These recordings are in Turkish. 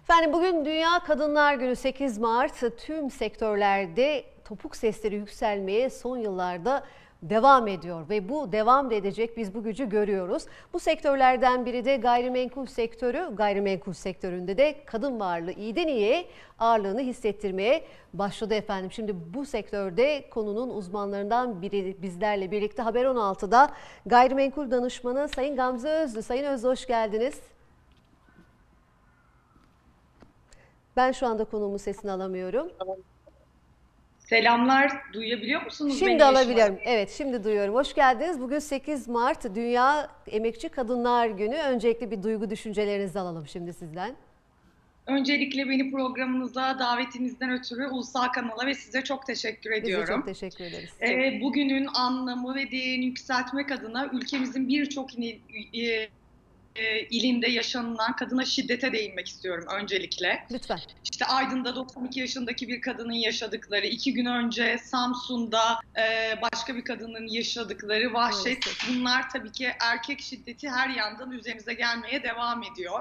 Efendim bugün Dünya Kadınlar Günü 8 Mart. Tüm sektörlerde topuk sesleri yükselmeye son yıllarda devam ediyor ve bu devam da edecek, biz bu gücü görüyoruz. Bu sektörlerden biri de gayrimenkul sektörü. Gayrimenkul sektöründe de kadın varlığı iyiden iyiye ağırlığını hissettirmeye başladı efendim. Şimdi bu sektörde konunun uzmanlarından biri bizlerle birlikte. Haber 16'da gayrimenkul danışmanı Sayın Gamze Özlü. Sayın Özlü, hoş geldiniz. Ben şu anda konuğumun sesini alamıyorum. Selamlar, duyabiliyor musunuz Şimdi beni Yeşim Hanım? alabiliyorum. Evet, şimdi duyuyorum. Hoş geldiniz. Bugün 8 Mart Dünya Emekçi Kadınlar Günü. Öncelikle bir duygu düşüncelerinizi alalım şimdi sizden. Öncelikle beni programınıza davetinizden ötürü Ulusal Kanal'a ve size çok teşekkür Biz de çok ediyorum. teşekkür ederiz. Bugünün anlamı ve değerini yükseltmek adına ülkemizin birçok ilinde yaşanılan kadına şiddete değinmek istiyorum öncelikle. Lütfen. İşte Aydın'da 92 yaşındaki bir kadının yaşadıkları, 2 gün önce Samsun'da başka bir kadının yaşadıkları vahşet, bunlar tabii ki erkek şiddeti her yandan üzerimize gelmeye devam ediyor.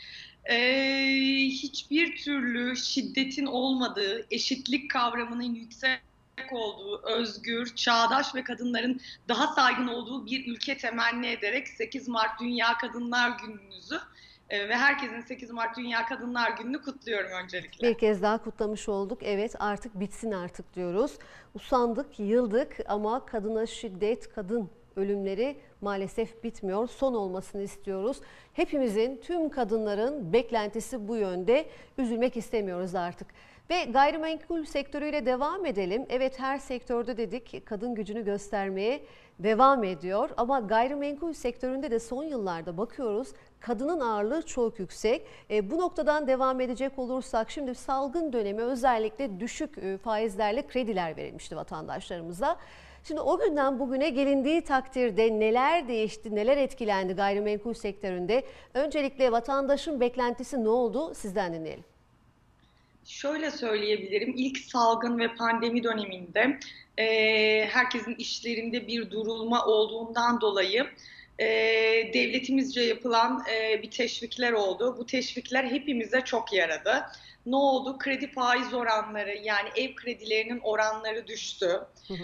Hiçbir türlü şiddetin olmadığı, eşitlik kavramının yüksek olduğu, özgür, çağdaş ve kadınların daha saygın olduğu bir ülke temenni ederek 8 Mart Dünya Kadınlar Gününüzü ve herkesin 8 Mart Dünya Kadınlar Günü'nü kutluyorum öncelikle. Bir kez daha kutlamış olduk. Evet, artık bitsin artık diyoruz. Usandık, yıldık ama kadına şiddet, kadın ölümleri maalesef bitmiyor. Son olmasını istiyoruz. Hepimizin, tüm kadınların beklentisi bu yönde. Üzülmek istemiyoruz artık. Ve gayrimenkul sektörüyle devam edelim. Evet, her sektörde dedik kadın gücünü göstermeye devam ediyor. Ama gayrimenkul sektöründe de son yıllarda bakıyoruz kadının ağırlığı çok yüksek. Bu noktadan devam edecek olursak şimdi salgın dönemi özellikle düşük faizlerle krediler verilmişti vatandaşlarımıza. Şimdi o günden bugüne gelindiği takdirde neler değişti, neler etkilendi gayrimenkul sektöründe? Öncelikle vatandaşın beklentisi ne oldu? Sizden dinleyelim. Şöyle söyleyebilirim, ilk salgın ve pandemi döneminde herkesin işlerinde bir durulma olduğundan dolayı devletimizce yapılan bir teşvikler oldu. Bu teşvikler hepimize çok yaradı. Ne oldu? Kredi faiz oranları, yani ev kredilerinin oranları düştü.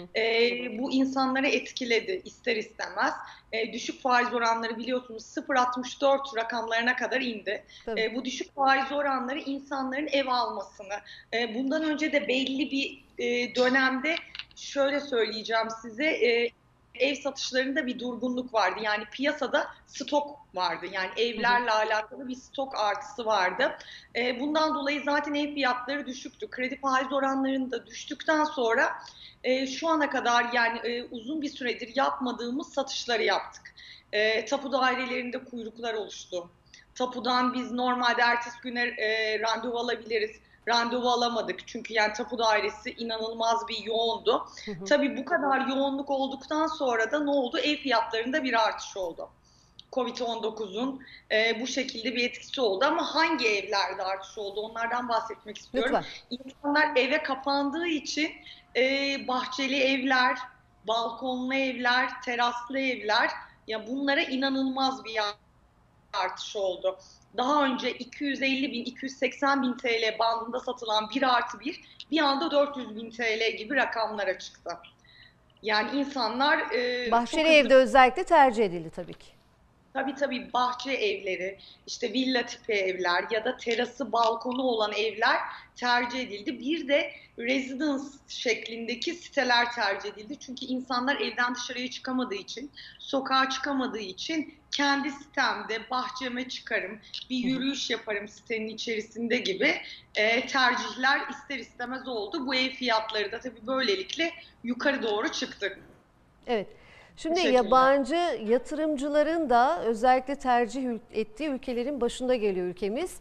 Bu insanları etkiledi ister istemez. Düşük faiz oranları biliyorsunuz 0,64 rakamlarına kadar indi. Bu düşük faiz oranları insanların ev almasını, bundan önce de belli bir dönemde şöyle söyleyeceğim size, ev satışlarında bir durgunluk vardı. Yani piyasada stok vardı. Yani evlerle alakalı bir stok artısı vardı. Bundan dolayı zaten ev fiyatları düşüktü. Kredi faiz oranlarının da düştükten sonra şu ana kadar yani uzun bir süredir yapmadığımız satışları yaptık. Tapu dairelerinde kuyruklar oluştu. Tapudan biz normalde ertesi güne randevu alabiliriz. Randevu alamadık çünkü yani tapu dairesi inanılmaz bir yoğundu. Tabii bu kadar yoğunluk olduktan sonra da ne oldu? Ev fiyatlarında bir artış oldu. Covid-19'un bu şekilde bir etkisi oldu ama hangi evlerde artış oldu onlardan bahsetmek istiyorum. Lütfen. İnsanlar eve kapandığı için bahçeli evler, balkonlu evler, teraslı evler, ya bunlara inanılmaz bir artış oldu. Daha önce 250 bin, 280 bin TL bandında satılan 1+1 bir anda 400 bin TL gibi rakamlara çıktı. Yani insanlar bahçeli evde özellikle tercih edildi tabii ki. Tabii bahçe evleri, işte villa tipi evler ya da terası, balkonu olan evler tercih edildi. Bir de residence şeklindeki siteler tercih edildi. Çünkü insanlar evden dışarıya çıkamadığı için, sokağa çıkamadığı için kendi sitemde bahçeme çıkarım, bir yürüyüş yaparım sitenin içerisinde gibi tercihler ister istemez oldu. Bu ev fiyatları da tabii böylelikle yukarı doğru çıktı. Evet. Şimdi yabancı yatırımcıların da özellikle tercih ettiği ülkelerin başında geliyor ülkemiz.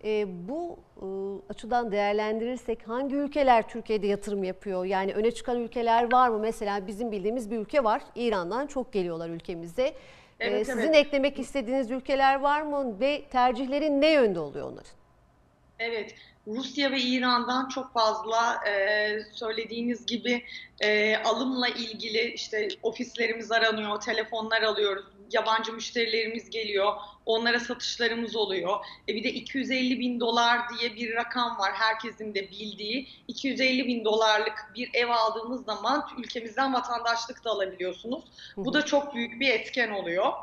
Bu açıdan değerlendirirsek hangi ülkeler Türkiye'de yatırım yapıyor? Yani öne çıkan ülkeler var mı? Mesela bizim bildiğimiz bir ülke var. İran'dan çok geliyorlar ülkemize. Sizin eklemek istediğiniz ülkeler var mı? Ve tercihleri ne yönde oluyor onların? Evet, Rusya ve İran'dan çok fazla söylediğiniz gibi alımla ilgili işte ofislerimiz aranıyor, telefonlar alıyoruz. yabancı müşterilerimiz geliyor. Onlara satışlarımız oluyor. Bir de 250 bin dolar diye bir rakam var herkesin de bildiği. 250 bin dolarlık bir ev aldığınız zaman ülkemizden vatandaşlık da alabiliyorsunuz. Bu da çok büyük bir etken oluyor.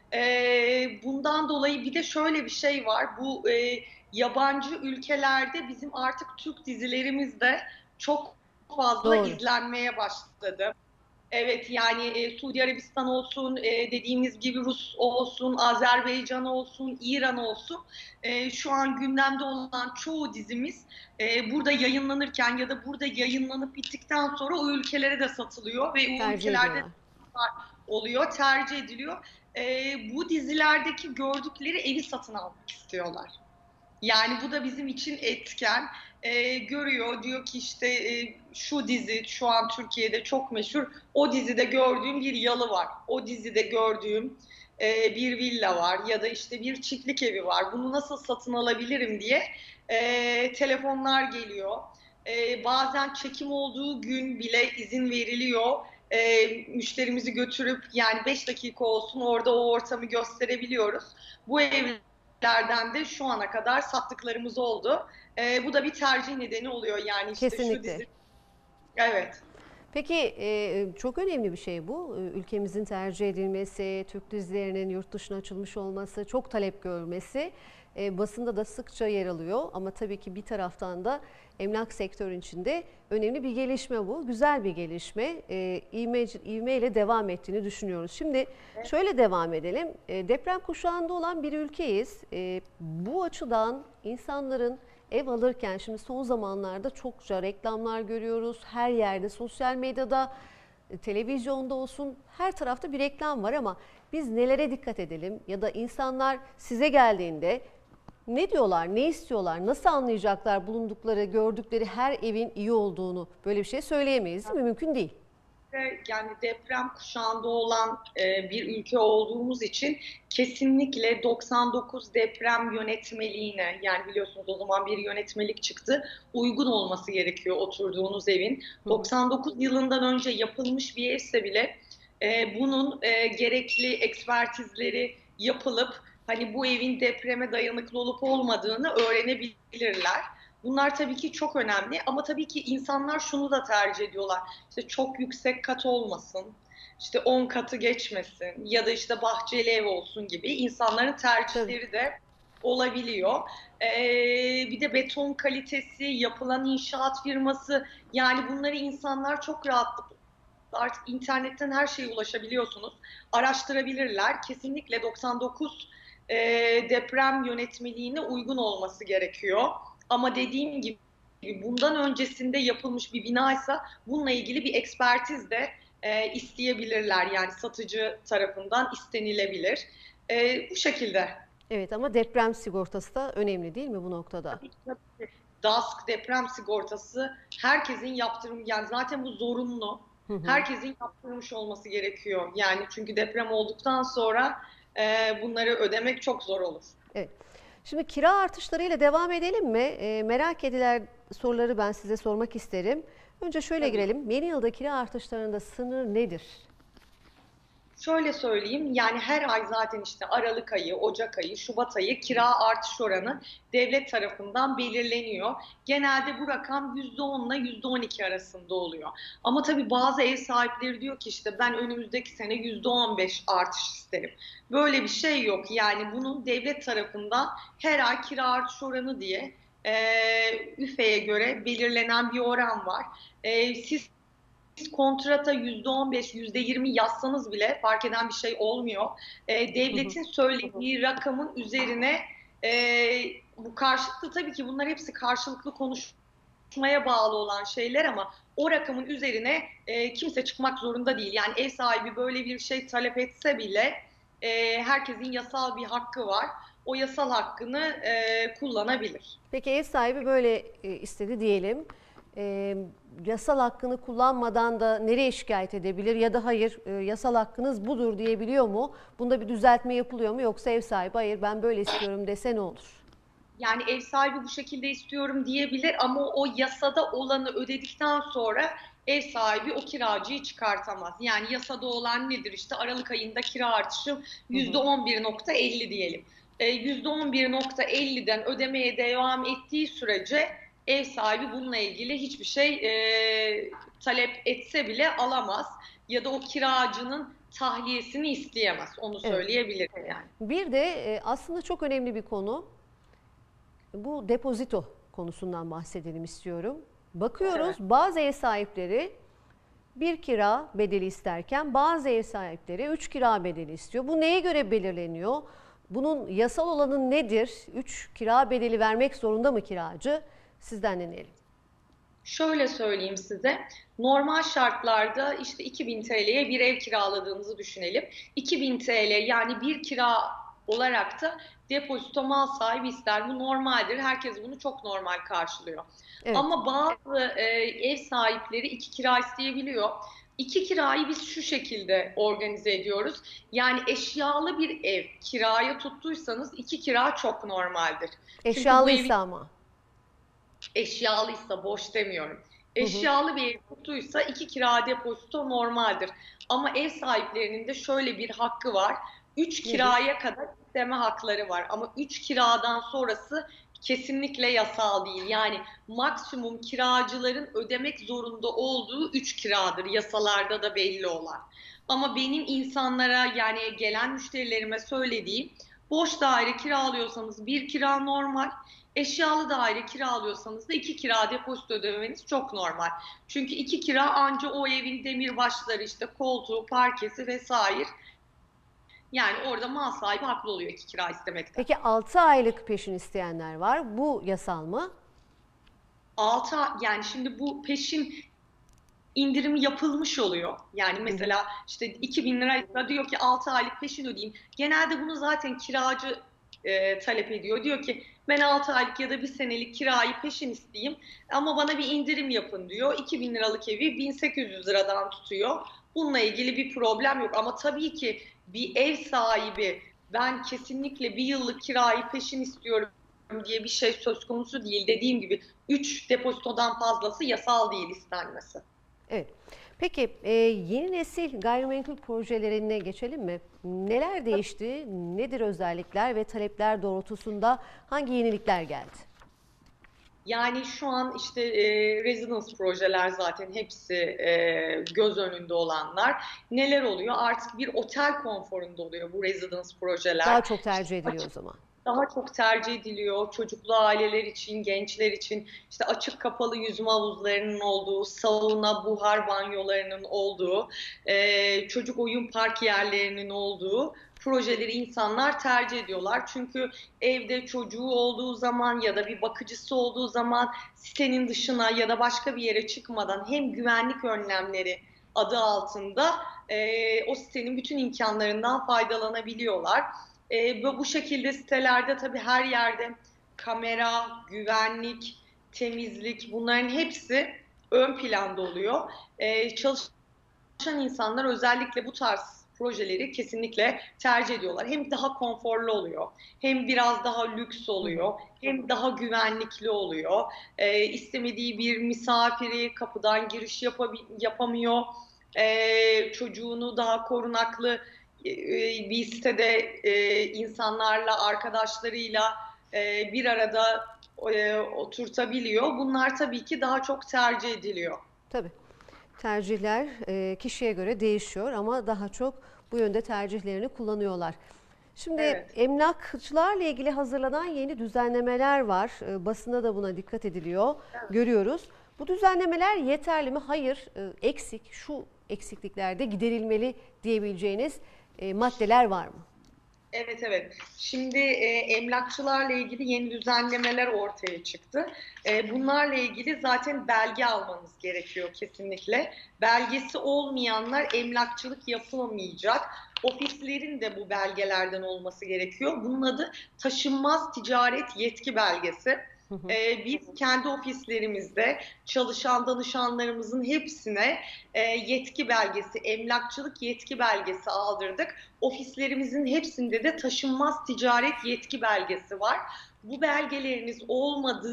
Bundan dolayı bir de şöyle bir şey var. Bu yabancı ülkelerde bizim artık Türk dizilerimiz de çok fazla Doğru. izlenmeye başladı. Evet yani Suudi Arabistan olsun, dediğimiz gibi Rus olsun, Azerbaycan olsun, İran olsun. Şu an gündemde olan çoğu dizimiz burada yayınlanırken ya da burada yayınlanıp bittikten sonra o ülkelere de satılıyor ve o Tercih ülkelerde ediyorlar. oluyor, tercih ediliyor. Bu dizilerdeki gördükleri evi satın almak istiyorlar. Yani bu da bizim için etken. Görüyor, diyor ki işte şu dizi şu an Türkiye'de çok meşhur. O dizide gördüğüm bir yalı var. O dizide gördüğüm bir villa var ya da işte bir çiftlik evi var. Bunu nasıl satın alabilirim diye telefonlar geliyor. Bazen çekim olduğu gün bile izin veriliyor. Müşterimizi götürüp yani 5 dakika olsun orada o ortamı gösterebiliyoruz. Bu evlerden de şu ana kadar sattıklarımız oldu. Bu da bir tercih nedeni oluyor. Yani işte şu Kesinlikle. dizi. Evet. Peki çok önemli bir şey bu. Ülkemizin tercih edilmesi, Türk dizilerinin yurt dışına açılmış olması, çok talep görmesi basında da sıkça yer alıyor. Ama tabii ki bir taraftan da emlak sektörün içinde önemli bir gelişme bu. Güzel bir gelişme. İvmeyle devam ettiğini düşünüyoruz. Şimdi şöyle devam edelim. Deprem kuşağında olan bir ülkeyiz. Bu açıdan insanların ev alırken şimdi son zamanlarda çokça reklamlar görüyoruz. Her yerde, sosyal medyada, televizyonda olsun her tarafta bir reklam var ama biz nelere dikkat edelim? Ya da insanlar size geldiğinde ne diyorlar, ne istiyorlar, nasıl anlayacaklar bulundukları, gördükleri her evin iyi olduğunu? Böyle bir şey söyleyemeyiz değil mi? Mümkün değil. Yani deprem kuşağında olan bir ülke olduğumuz için kesinlikle 99 deprem yönetmeliğine, yani biliyorsunuz o zaman bir yönetmelik çıktı, uygun olması gerekiyor oturduğunuz evin. 99 yılından önce yapılmış bir evse bile bunun gerekli ekspertizleri yapılıp hani bu evin depreme dayanıklı olup olmadığını öğrenebilirler. Bunlar tabii ki çok önemli ama tabii ki insanlar şunu da tercih ediyorlar. İşte çok yüksek kat olmasın, işte 10 katı geçmesin ya da işte bahçeli ev olsun gibi insanların Tabii. tercihleri de olabiliyor. Bir de beton kalitesi, yapılan inşaat firması, yani bunları insanlar çok rahatlıkla artık internetten her şeye ulaşabiliyorsunuz. Araştırabilirler. Kesinlikle 99 deprem yönetmeliğine uygun olması gerekiyor. Ama dediğim gibi bundan öncesinde yapılmış bir binaysa bununla ilgili bir ekspertiz de isteyebilirler. Yani satıcı tarafından istenilebilir. Bu şekilde. Evet ama deprem sigortası da önemli değil mi bu noktada? Tabii ki, tabii ki. DASK deprem sigortası herkesin yaptırım, yani zaten bu zorunlu. Hı hı. Herkesin yaptırmış olması gerekiyor. Yani çünkü deprem olduktan sonra bunları ödemek çok zor olur. Evet. Şimdi kira artışlarıyla devam edelim mi? Merak edilen soruları ben size sormak isterim. Önce şöyle Tabii. girelim. Yeni yılda kira artışlarında sınır nedir? Şöyle söyleyeyim, yani her ay zaten işte Aralık ayı, Ocak ayı, Şubat ayı kira artış oranı devlet tarafından belirleniyor. Genelde bu rakam %10 ile %12 arasında oluyor. Ama tabii bazı ev sahipleri diyor ki işte ben önümüzdeki sene %15 artış isterim. Böyle bir şey yok. Yani bunun devlet tarafından her ay kira artış oranı diye üfeye göre belirlenen bir oran var. Siz kontrata %15, %20 yazsanız bile fark eden bir şey olmuyor. Hı hı. Devletin söylediği rakamın üzerine bu karşılıklı, tabii ki bunlar hepsi karşılıklı konuşmaya bağlı olan şeyler ama o rakamın üzerine kimse çıkmak zorunda değil. Yani ev sahibi böyle bir şey talep etse bile herkesin yasal bir hakkı var. O yasal hakkını kullanabilir. Peki ev sahibi böyle istedi diyelim. E, Yasal hakkını kullanmadan da nereye şikayet edebilir ya da hayır yasal hakkınız budur diyebiliyor mu? Bunda bir düzeltme yapılıyor mu yoksa ev sahibi hayır ben böyle istiyorum dese ne olur? Yani ev sahibi bu şekilde istiyorum diyebilir ama o yasada olanı ödedikten sonra ev sahibi o kiracıyı çıkartamaz. Yani yasada olan nedir? İşte Aralık ayında kira artışı Hı hı. %11,50 diyelim. %11,50'den ödemeye devam ettiği sürece ev sahibi bununla ilgili hiçbir şey talep etse bile alamaz. Ya da o kiracının tahliyesini isteyemez. Onu Evet. söyleyebilirim yani. Bir de aslında çok önemli bir konu. Bu depozito konusundan bahsedelim istiyorum. Bakıyoruz Evet. bazı ev sahipleri bir kira bedeli isterken bazı ev sahipleri 3 kira bedeli istiyor. Bu neye göre belirleniyor? Bunun yasal olanı nedir? 3 kira bedeli vermek zorunda mı kiracı? Sizden dinleyelim. Şöyle söyleyeyim size. Normal şartlarda işte 2000 TL'ye bir ev kiraladığınızı düşünelim. 2000 TL yani bir kira olarak da depozito mal sahibi ister. Bu normaldir. Herkes bunu çok normal karşılıyor. Evet. Ama bazı ev sahipleri 2 kira isteyebiliyor. 2 kirayı biz şu şekilde organize ediyoruz. Yani eşyalı bir ev kiraya tuttuysanız 2 kira çok normaldir. Çünkü bu evin Eşyalıysa ama. eşyalıysa, boş demiyorum. Hı hı. Eşyalı bir ev tutuysa 2 kira depozito normaldir. Ama ev sahiplerinin de şöyle bir hakkı var. Üç Nedir? kiraya kadar isteme hakları var. Ama 3 kiradan sonrası kesinlikle yasal değil. Yani maksimum kiracıların ödemek zorunda olduğu 3 kiradır. Yasalarda da belli olan. Ama benim insanlara yani gelen müşterilerime söylediğim, boş daire kiralıyorsanız 1 kira normal. Eşyalı daire kiralıyorsanız da 2 kira depozito ödemeniz çok normal. Çünkü 2 kira anca o evin demirbaşları işte koltuğu, parkesi vesaire. Yani orada mal sahibi haklı oluyor 2 kira istemekten. Peki 6 aylık peşin isteyenler var. Bu yasal mı? Yani şimdi bu peşin indirimi yapılmış oluyor. Yani Hı hı. mesela işte 2.000 liraysa diyor ki 6 aylık peşin ödeyeyim. Genelde bunu zaten kiracı talep ediyor. Diyor ki ben 6 aylık ya da 1 senelik kirayı peşin isteyeyim ama bana bir indirim yapın diyor. 2.000 liralık evi 1.800 liradan tutuyor. Bununla ilgili bir problem yok. Ama tabii ki bir ev sahibi ben kesinlikle 1 yıllık kirayı peşin istiyorum diye bir şey söz konusu değil. Dediğim gibi 3 depozitodan fazlası yasal değil istenmesi. Evet. Peki yeni nesil gayrimenkul projelerine geçelim mi? Neler değişti? Nedir özellikler ve talepler doğrultusunda hangi yenilikler geldi? Yani şu an işte residence projeler zaten hepsi göz önünde olanlar. Neler oluyor? Artık bir otel konforunda oluyor bu residence projeler. Daha çok İşte tercih ediliyor o zaman. daha çok tercih ediliyor. Çocuklu aileler için, gençler için işte açık kapalı yüzme havuzlarının olduğu, sauna, buhar banyolarının olduğu, çocuk oyun park yerlerinin olduğu projeleri insanlar tercih ediyorlar. Çünkü evde çocuğu olduğu zaman ya da bir bakıcısı olduğu zaman sitenin dışına ya da başka bir yere çıkmadan hem güvenlik önlemleri adı altında o sitenin bütün imkanlarından faydalanabiliyorlar. Bu şekilde sitelerde tabii her yerde kamera, güvenlik, temizlik bunların hepsi ön planda oluyor. Çalışan insanlar özellikle bu tarz projeleri kesinlikle tercih ediyorlar. Hem daha konforlu oluyor, hem biraz daha lüks Hı hı. oluyor, hem daha güvenlikli oluyor. İstemediği bir misafiri kapıdan giriş yapamıyor. Çocuğunu daha korunaklı bir sitede insanlarla, arkadaşlarıyla bir arada oturtabiliyor. Bunlar tabii ki daha çok tercih ediliyor. Tabii. Tercihler kişiye göre değişiyor ama daha çok bu yönde tercihlerini kullanıyorlar. Şimdi Evet. emlakçılarla ilgili hazırlanan yeni düzenlemeler var. Basında da buna dikkat ediliyor. Görüyoruz. Bu düzenlemeler yeterli mi? Hayır, eksik. Şu eksikliklerde giderilmeli diyebileceğiniz maddeler var mı? Evet, evet. Şimdi emlakçılarla ilgili yeni düzenlemeler ortaya çıktı. Bunlarla ilgili zaten belge almanız gerekiyor kesinlikle. Belgesi olmayanlar emlakçılık yapılamayacak. Ofislerin de bu belgelerden olması gerekiyor. Bunun adı taşınmaz ticaret yetki belgesi. Hı hı. Biz kendi ofislerimizde çalışan danışanlarımızın hepsine yetki belgesi, emlakçılık yetki belgesi aldırdık. Ofislerimizin hepsinde de taşınmaz ticaret yetki belgesi var. Bu belgeleriniz olmadığı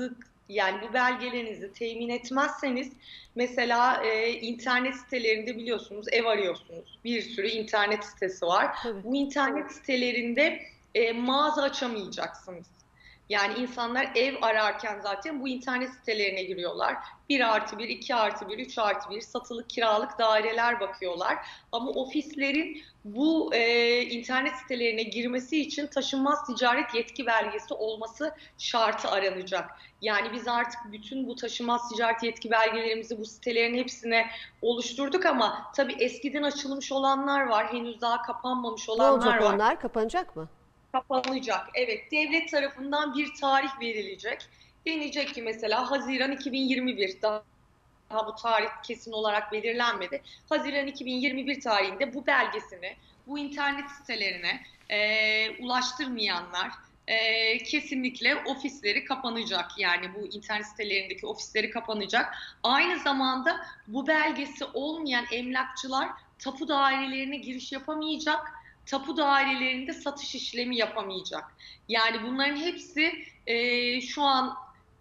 Yani bu belgelerinizi temin etmezseniz mesela internet sitelerinde biliyorsunuz ev arıyorsunuz. Bir sürü internet sitesi var. Tabii. Bu internet sitelerinde mağaza açamayacaksınız. Yani insanlar ev ararken zaten bu internet sitelerine giriyorlar. 1+1, 2+1, 3+1 satılık kiralık daireler bakıyorlar. Ama ofislerin bu internet sitelerine girmesi için taşınmaz ticaret yetki belgesi olması şartı aranacak. Yani biz artık bütün bu taşınmaz ticaret yetki belgelerimizi bu sitelerin hepsine oluşturduk ama tabii eskiden açılmış olanlar var, henüz daha kapanmamış Ne olanlar olacak var. onlar? Kapanacak mı? Kapanacak. Evet, devlet tarafından bir tarih verilecek. Denecek ki mesela Haziran 2021, daha bu tarih kesin olarak belirlenmedi. Haziran 2021 tarihinde bu belgesini bu internet sitelerine ulaştırmayanlar kesinlikle ofisleri kapanacak. Yani bu internet sitelerindeki ofisleri kapanacak. Aynı zamanda bu belgesi olmayan emlakçılar tapu dairelerine giriş yapamayacak. Tapu dairelerinde satış işlemi yapamayacak. Yani bunların hepsi şu an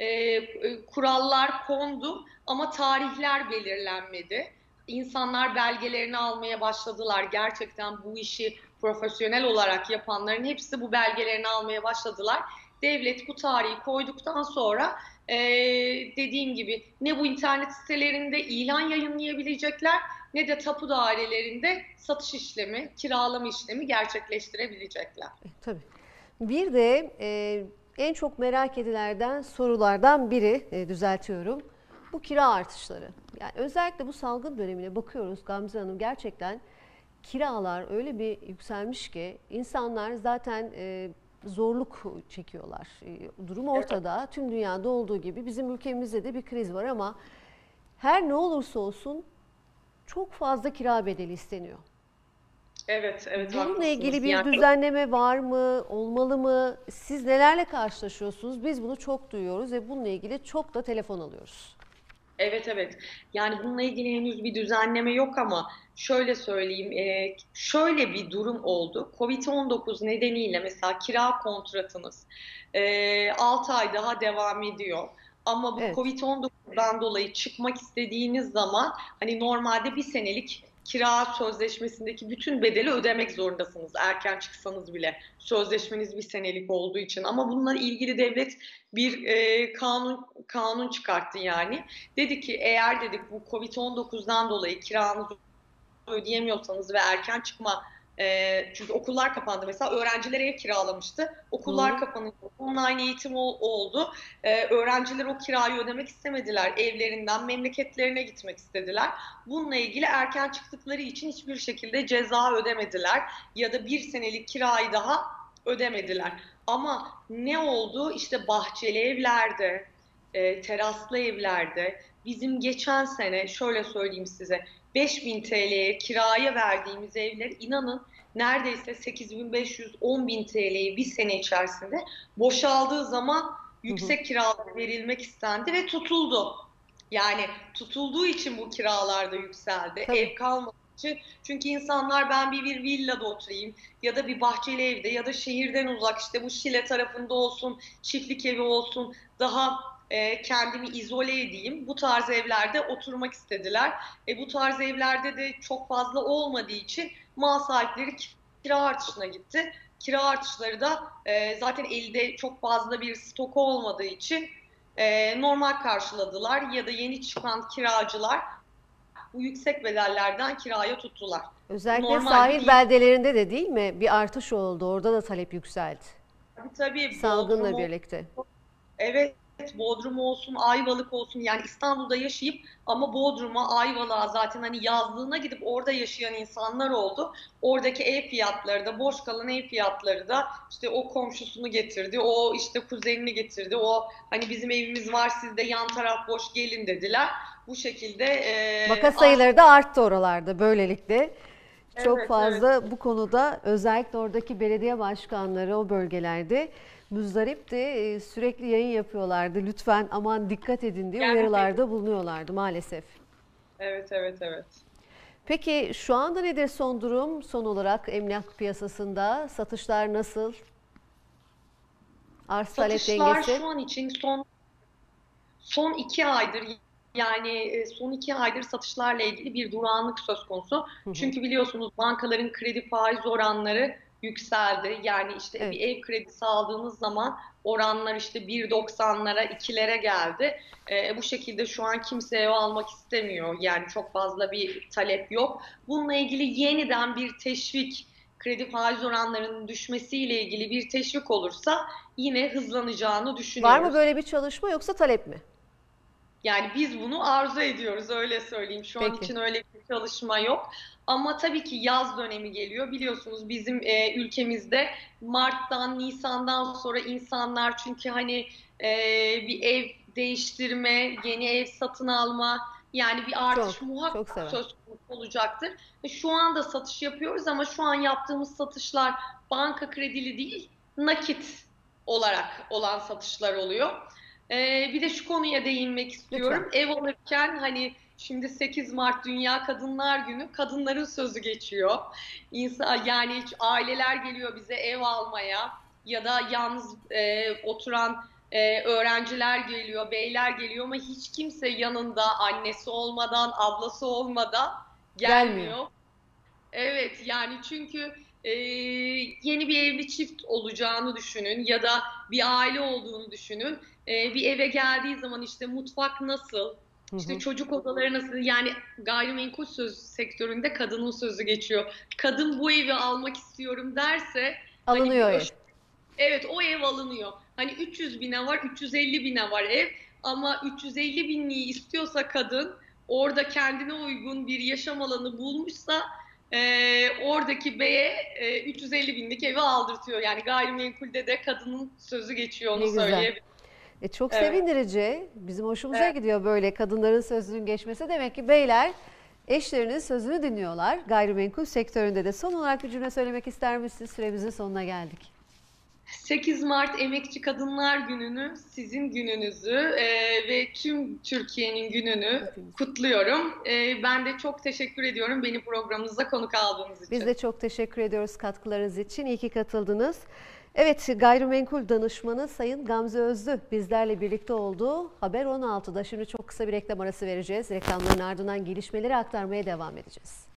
kurallar kondu ama tarihler belirlenmedi. İnsanlar belgelerini almaya başladılar. Gerçekten bu işi profesyonel olarak yapanların hepsi bu belgelerini almaya başladılar. Devlet bu tarihi koyduktan sonra dediğim gibi ne bu internet sitelerinde ilan yayınlayabilecekler ne de tapu dairelerinde satış işlemi, kiralama işlemi gerçekleştirebilecekler. Tabii. Bir de en çok merak edilen sorulardan biri, düzeltiyorum, bu kira artışları. Yani özellikle bu salgın dönemine bakıyoruz Gamze Hanım, gerçekten kiralar öyle bir yükselmiş ki insanlar zaten zorluk çekiyorlar. Durum ortada. Tüm dünyada olduğu gibi bizim ülkemizde de bir kriz var ama her ne olursa olsun çok fazla kira bedeli isteniyor. Evet, evet Bununla ilgili haklısınız. bir Yani düzenleme var mı, olmalı mı? Siz nelerle karşılaşıyorsunuz? Biz bunu çok duyuyoruz ve bununla ilgili çok da telefon alıyoruz. evet evet. Yani bununla ilgili henüz bir düzenleme yok ama şöyle söyleyeyim, şöyle bir durum oldu. Covid-19 nedeniyle mesela kira kontratınız 6 ay daha devam ediyor. Ama bu Evet, Covid-19'dan dolayı çıkmak istediğiniz zaman hani normalde bir senelik kira sözleşmesindeki bütün bedeli ödemek zorundasınız. Erken çıksanız bile sözleşmeniz bir senelik olduğu için. Ama bununla ilgili devlet bir kanun çıkarttı yani. Dedi ki eğer dedik bu Covid-19'dan dolayı kiranızı ödeyemiyorsanız ve erken çıkma çünkü okullar kapandı mesela öğrenciler ev kiralamıştı. Okullar doğru. kapanınca online eğitim oldu. Öğrenciler o kirayı ödemek istemediler. Evlerinden memleketlerine gitmek istediler. Bununla ilgili erken çıktıkları için hiçbir şekilde ceza ödemediler ya da bir senelik kirayı daha ödemediler. Ama ne oldu? İşte bahçeli evlerde, teraslı evlerde bizim geçen sene şöyle söyleyeyim size 5.000 TL'ye kiraya verdiğimiz evler inanın neredeyse 8.500-10.000 TL'yi bir sene içerisinde boşaldığı zaman Hı hı. yüksek kiralar verilmek istendi ve tutuldu. Yani tutulduğu için bu kiralar da yükseldi. Tabii. Ev kalmadığı için. Çünkü insanlar ben bir villada oturayım ya da bir bahçeli evde ya da şehirden uzak işte bu Şile tarafında olsun, çiftlik evi olsun daha kendimi izole edeyim. Bu tarz evlerde oturmak istediler. Bu tarz evlerde de çok fazla olmadığı için mal sahipleri kira artışına gitti. Kira artışları da zaten elde çok fazla bir stok olmadığı için normal karşıladılar ya da yeni çıkan kiracılar bu yüksek bedellerden kiraya tuttular. Bu Özellikle normal sahil bir beldelerinde de değil mi bir artış oldu? Orada da talep yükseldi. tabii Bodrum Salgınla birlikte. evet, Bodrum olsun, Ayvalık olsun yani İstanbul'da yaşayıp ama Bodrum'a, Ayvalık'a zaten hani yazlığına gidip orada yaşayan insanlar oldu. Oradaki ev fiyatları da, boş kalan ev fiyatları da işte o komşusunu getirdi, o işte kuzenini getirdi, o hani bizim evimiz var sizde yan taraf boş gelin dediler. Bu şekilde Vaka arttı. sayıları da arttı oralarda böylelikle. Çok Evet, evet. fazla bu konuda özellikle oradaki belediye başkanları o bölgelerde müzdaripti. Sürekli yayın yapıyorlardı. Lütfen aman dikkat edin diye Gerçekten. uyarılarda bulunuyorlardı maalesef. Evet, evet, evet. Peki şu anda nedir son durum? Son olarak emlak piyasasında satışlar nasıl? Arz talep Satışlar dengesi? şu an için son son 2 aydır, yani son 2 aydır satışlarla ilgili bir durağanlık söz konusu. Hı hı. Çünkü biliyorsunuz bankaların kredi faiz oranları yükseldi. Yani işte bir Evet, ev kredisi aldığınız zaman oranlar işte 1,90'lara, 2'lere geldi. Bu şekilde şu an kimse ev almak istemiyor. Yani çok fazla bir talep yok. Bununla ilgili yeniden bir teşvik, kredi faiz oranlarının düşmesiyle ilgili bir teşvik olursa yine hızlanacağını var mı düşünüyoruz. böyle bir çalışma yoksa talep mi? Yani biz bunu arzu ediyoruz, öyle söyleyeyim. Şu an Peki, için öyle bir çalışma yok. Ama tabii ki yaz dönemi geliyor. Biliyorsunuz bizim ülkemizde Mart'tan, Nisan'dan sonra insanlar, çünkü hani e, bir ev değiştirme, yeni ev satın alma, yani bir artış çok çok muhakkak sever. söz konusu olacaktır. Şu anda satış yapıyoruz ama şu an yaptığımız satışlar banka kredili değil, nakit olarak olan satışlar oluyor. Bir de şu konuya değinmek Lütfen. istiyorum. Ev alırken hani şimdi 8 Mart Dünya Kadınlar Günü, kadınların sözü geçiyor. İnsan, yani hiç aileler geliyor bize ev almaya ya da yalnız oturan öğrenciler geliyor, beyler geliyor ama hiç kimse yanında annesi olmadan, ablası olmadan Gelmiyor. gelmiyor. Evet, yani çünkü yeni bir evli çift olacağını düşünün ya da bir aile olduğunu düşünün. Bir eve geldiği zaman işte mutfak nasıl, Hı işte hı. çocuk odaları nasıl, yani gayrimenkul söz sektöründe kadının sözü geçiyor. Kadın bu evi almak istiyorum derse hani Alınıyor ev. evet, o ev alınıyor. Hani 300 bine var, 350 bine var ev, ama 350 binliği istiyorsa kadın, orada kendine uygun bir yaşam alanı bulmuşsa oradaki beye 350 binlik evi aldırtıyor. Yani gayrimenkulde de kadının sözü geçiyor, onu Ne güzel. söyleyebilirim. Çok Evet, sevindirici. Bizim hoşumuza evet. gidiyor böyle kadınların sözünün geçmesi. Demek ki beyler eşlerinin sözünü dinliyorlar. Gayrimenkul sektöründe de. Son olarak bir cümle söylemek ister misiniz? Süremizin sonuna geldik. 8 Mart Emekçi Kadınlar Günü'nü, sizin gününüzü ve tüm Türkiye'nin gününü Hepimiz. kutluyorum. Ben de çok teşekkür ediyorum beni programınıza konuk aldığınız Biz için. de çok teşekkür ediyoruz katkılarınız için. İyi ki katıldınız. Evet, gayrimenkul danışmanı Sayın Gamze Özlü bizlerle birlikte oldu. Haber 16'da. Şimdi çok kısa bir reklam arası vereceğiz. Reklamların ardından gelişmeleri aktarmaya devam edeceğiz.